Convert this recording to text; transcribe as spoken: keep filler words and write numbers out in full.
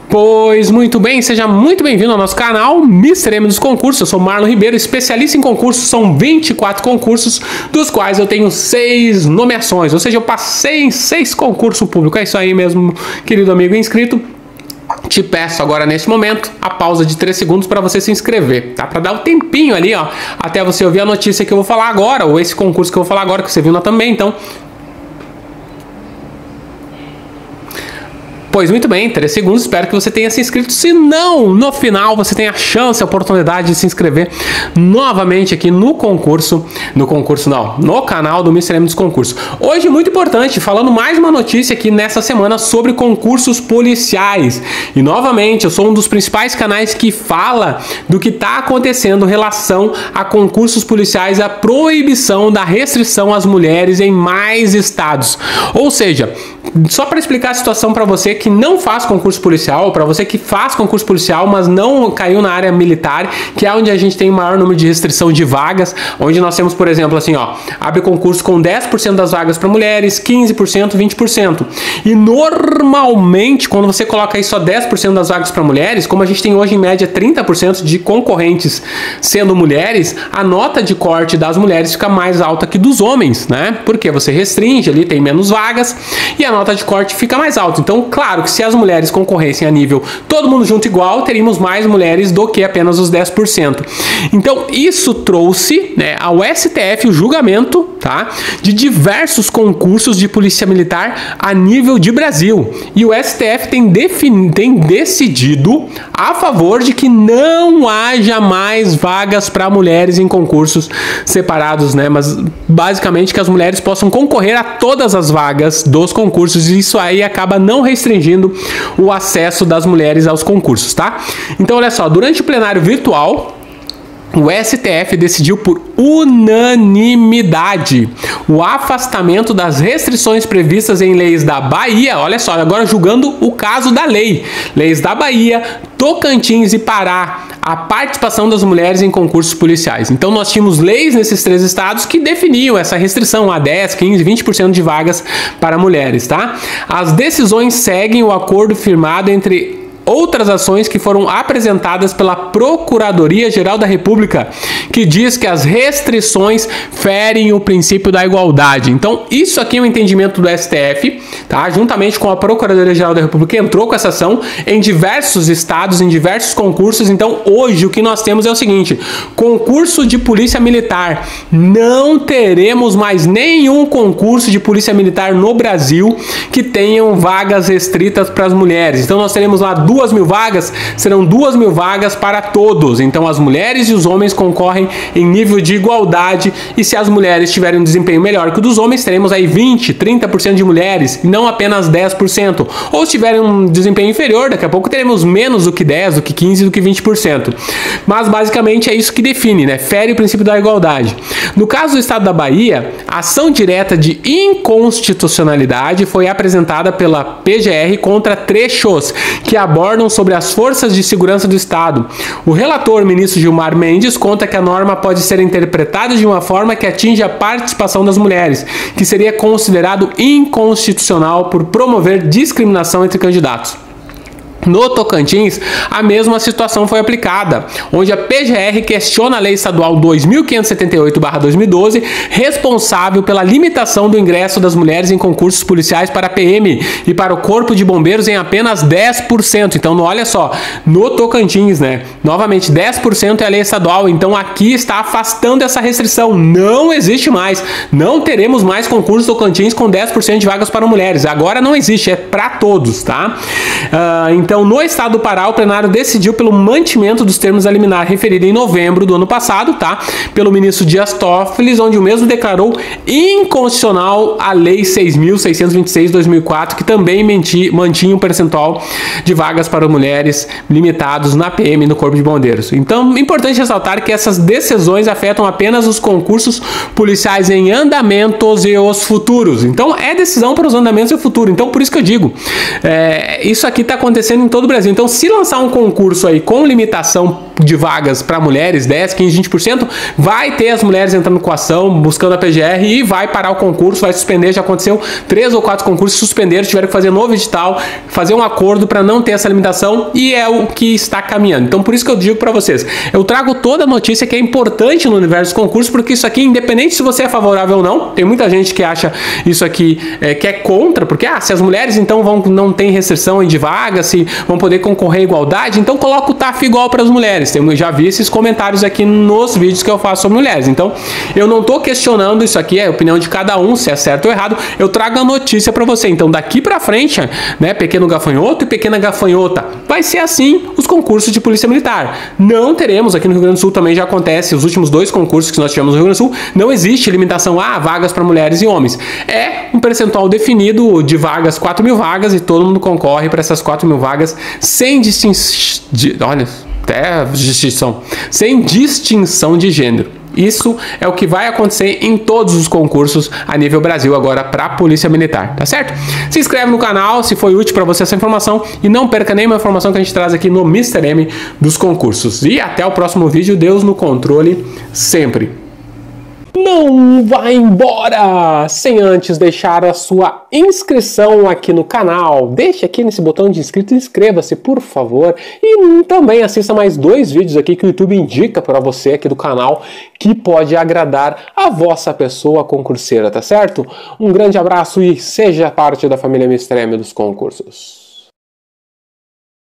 Pois muito bem, seja muito bem-vindo ao nosso canal mister M dos Concursos. Eu sou Marlon Ribeiro, especialista em concursos. São vinte e quatro concursos, dos quais eu tenho seis nomeações, ou seja, eu passei em seis concursos públicos. É isso aí mesmo, querido amigo inscrito. Te peço agora, neste momento, a pausa de três segundos para você se inscrever, tá? Para dar um tempinho ali, ó, até você ouvir a notícia que eu vou falar agora, ou esse concurso que eu vou falar agora, que você viu na também, então... Pois muito bem, três segundos, espero que você tenha se inscrito. Se não, no final você tem a chance, a oportunidade de se inscrever novamente aqui no concurso, no concurso não, no canal do mister M dos Concursos. Hoje, muito importante, falando mais uma notícia aqui nessa semana sobre concursos policiais. E novamente, eu sou um dos principais canais que fala do que está acontecendo em relação a concursos policiais, a proibição da restrição às mulheres em mais estados. Ou seja, só para explicar a situação para você que não faz concurso policial, para você que faz concurso policial, mas não caiu na área militar, que é onde a gente tem o maior número de restrição de vagas, onde nós temos, por exemplo, assim, ó, abre concurso com dez por cento das vagas para mulheres, quinze por cento, vinte por cento. E normalmente, quando você coloca aí só dez por cento das vagas para mulheres, como a gente tem hoje em média trinta por cento de concorrentes sendo mulheres, a nota de corte das mulheres fica mais alta que dos homens, né? Porque você restringe ali, tem menos vagas e a nota de corte fica mais alta. Então, claro que se as mulheres concorressem a nível todo mundo junto igual, teríamos mais mulheres do que apenas os dez por cento. Então, isso trouxe, né, ao S T F o julgamento, tá, de diversos concursos de polícia militar a nível de Brasil. E o S T F tem, defini tem decidido a favor de que não haja mais vagas para mulheres em concursos separados, né? Mas basicamente que as mulheres possam concorrer a todas as vagas dos concursos, e isso aí acaba não restringindo o acesso das mulheres aos concursos, tá? Então, olha só, durante o plenário virtual, o S T F decidiu por unanimidade o afastamento das restrições previstas em leis da Bahia, olha só, agora julgando o caso da lei, leis da Bahia, Tocantins e Pará, a participação das mulheres em concursos policiais. Então nós tínhamos leis nesses três estados que definiam essa restrição a dez, quinze, vinte por cento de vagas para mulheres, tá? As decisões seguem o acordo firmado entre outras ações que foram apresentadas pela Procuradoria-Geral da República, que diz que as restrições ferem o princípio da igualdade. Então, isso aqui é o entendimento do S T F, tá? Juntamente com a Procuradoria-Geral da República, entrou com essa ação em diversos estados, em diversos concursos. Então, hoje, o que nós temos é o seguinte: concurso de polícia militar. Não teremos mais nenhum concurso de polícia militar no Brasil que tenham vagas restritas para as mulheres. Então, nós teremos lá duas mil vagas, serão duas mil vagas para todos. Então as mulheres e os homens concorrem em nível de igualdade, e se as mulheres tiverem um desempenho melhor que o dos homens, teremos aí vinte, trinta por cento de mulheres, e não apenas dez por cento. Ou se tiverem um desempenho inferior, daqui a pouco teremos menos do que dez, do que quinze, do que vinte por cento. Mas basicamente é isso que define, né? Fere o princípio da igualdade. No caso do estado da Bahia, a ação direta de inconstitucionalidade foi apresentada pela P G R contra trechos que abordam sobre as forças de segurança do Estado. O relator, ministro Gilmar Mendes, conta que a norma pode ser interpretada de uma forma que atinge a participação das mulheres, que seria considerado inconstitucional por promover discriminação entre candidatos. No Tocantins, a mesma situação foi aplicada, onde a P G R questiona a Lei Estadual dois mil quinhentos e setenta e oito barra dois mil e doze, responsável pela limitação do ingresso das mulheres em concursos policiais para a P M e para o Corpo de Bombeiros em apenas dez por cento. Então, olha só, no Tocantins, né? Novamente, dez por cento é a lei estadual, então aqui está afastando essa restrição. Não existe mais, não teremos mais concursos Tocantins com dez por cento de vagas para mulheres. Agora não existe, é para todos, tá? Uh, então, Então, no estado do Pará, o plenário decidiu pelo mantimento dos termos da liminar referida em novembro do ano passado, tá? Pelo ministro Dias Toffoli, onde o mesmo declarou inconstitucional a Lei seis mil seiscentos e vinte e seis de dois mil e quatro, que também mantinha um percentual de vagas para mulheres limitados na P M e no Corpo de Bombeiros. Então, é importante ressaltar que essas decisões afetam apenas os concursos policiais em andamentos e os futuros. Então, é decisão para os andamentos e o futuro. Então, por isso que eu digo, é, isso aqui está acontecendo acontecendo em todo o Brasil. Então, se lançar um concurso aí com limitação de vagas para mulheres, dez, quinze, vinte por cento, vai ter as mulheres entrando com ação, buscando a P G R e vai parar o concurso, vai suspender. Já aconteceu três ou quatro concursos, suspenderam, tiveram que fazer novo edital, fazer um acordo para não ter essa limitação, e é o que está caminhando. Então, por isso que eu digo para vocês, eu trago toda a notícia que é importante no universo dos concursos, porque isso aqui, independente se você é favorável ou não, tem muita gente que acha isso aqui é, que é contra, porque ah, se as mulheres então vão, não tem restrição de vagas, se vão poder concorrer à igualdade, então coloca o T A F igual para as mulheres. Eu já vi esses comentários aqui nos vídeos que eu faço sobre mulheres. Então, eu não estou questionando isso aqui, é a opinião de cada um, se é certo ou errado. Eu trago a notícia para você. Então, daqui para frente, né, pequeno gafanhoto e pequena gafanhota, vai ser assim os concursos de polícia militar. Não teremos, aqui no Rio Grande do Sul também já acontece, os últimos dois concursos que nós tivemos no Rio Grande do Sul, não existe limitação a ah, vagas para mulheres e homens. É um percentual definido de vagas, quatro mil vagas, e todo mundo concorre para essas quatro mil vagas sem distinção. Olha, até distinção. Sem distinção de gênero. Isso é o que vai acontecer em todos os concursos a nível Brasil agora para a Polícia Militar, tá certo? Se inscreve no canal se foi útil para você essa informação e não perca nenhuma informação que a gente traz aqui no mister M dos concursos. E até o próximo vídeo, Deus no controle sempre. Não vá embora sem antes deixar a sua inscrição aqui no canal. Deixe aqui nesse botão de inscrito e inscreva-se, por favor. E também assista mais dois vídeos aqui que o YouTube indica para você aqui do canal que pode agradar a vossa pessoa concurseira, tá certo? Um grande abraço e seja parte da família mister M dos concursos.